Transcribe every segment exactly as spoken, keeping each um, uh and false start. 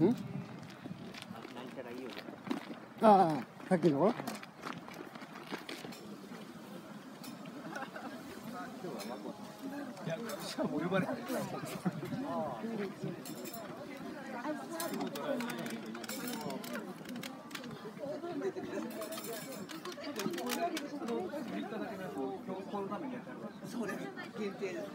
泣いたらいいよ。ああ、さっきの。いや、しかも呼ばれてる。それ限定です。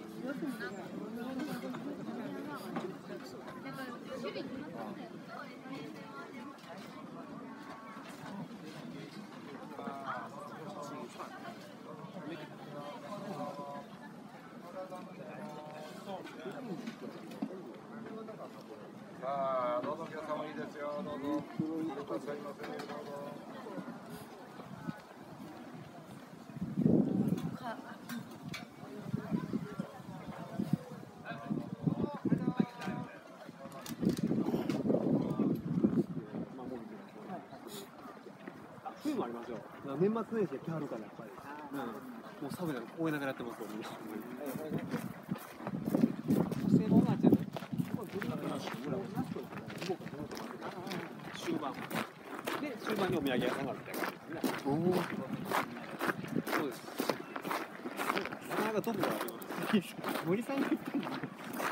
さあ、どうぞ皆様いいですよ。どうぞ。くださいませ。どうぞ。 冬もありますよ。年末年始で来はるからやっぱり。うん、もう寒いから公園ながらやってますよみんな。終盤で終盤にお土産屋さんがあるみたいな感じですね。おお。そうです。なかなか飛ぶから森さんが言ってんの。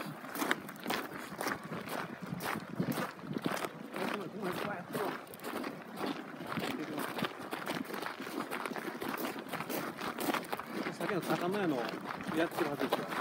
さっきの高野屋のやってるはずですよ。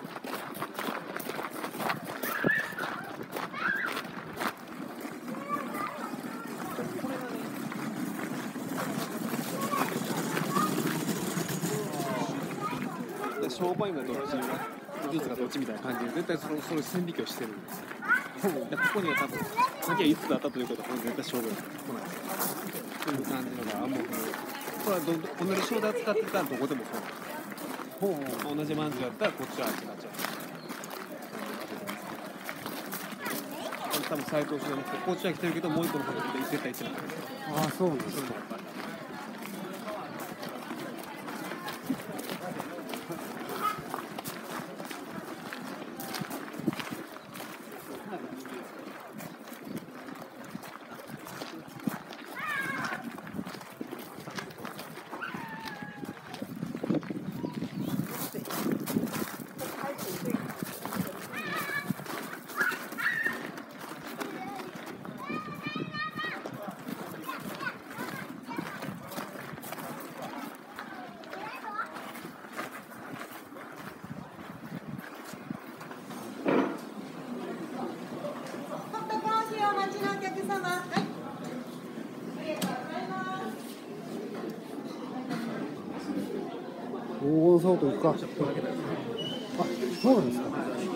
商売員がどっち、技術がどっちみたいな感じで、絶対そのその線引きをしてるんですよ。でここには多分、先はいつつあったということは、これ絶対商売が来ないです。そういう感じのが、もう、これはど同じ商材使ってたらどこでもそうなんです。同じまんじゅうだったらこっちはあっちになっちゃう。多分斎藤氏のこっちは来てるけど、もう一個の方が絶対行ってなかったですよ。 ああ、そうなんですね。黄金ソート行くか。あ、そうなんですか。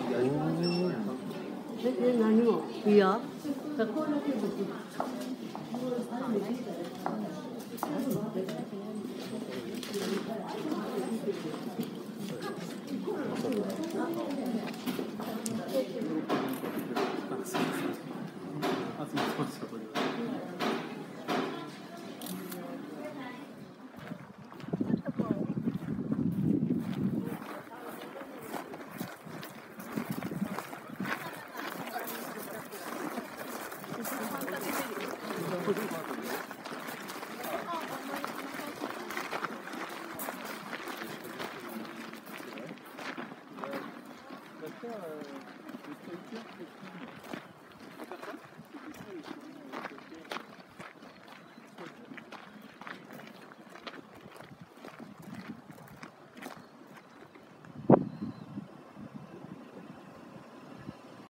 え、何もいや。 Perché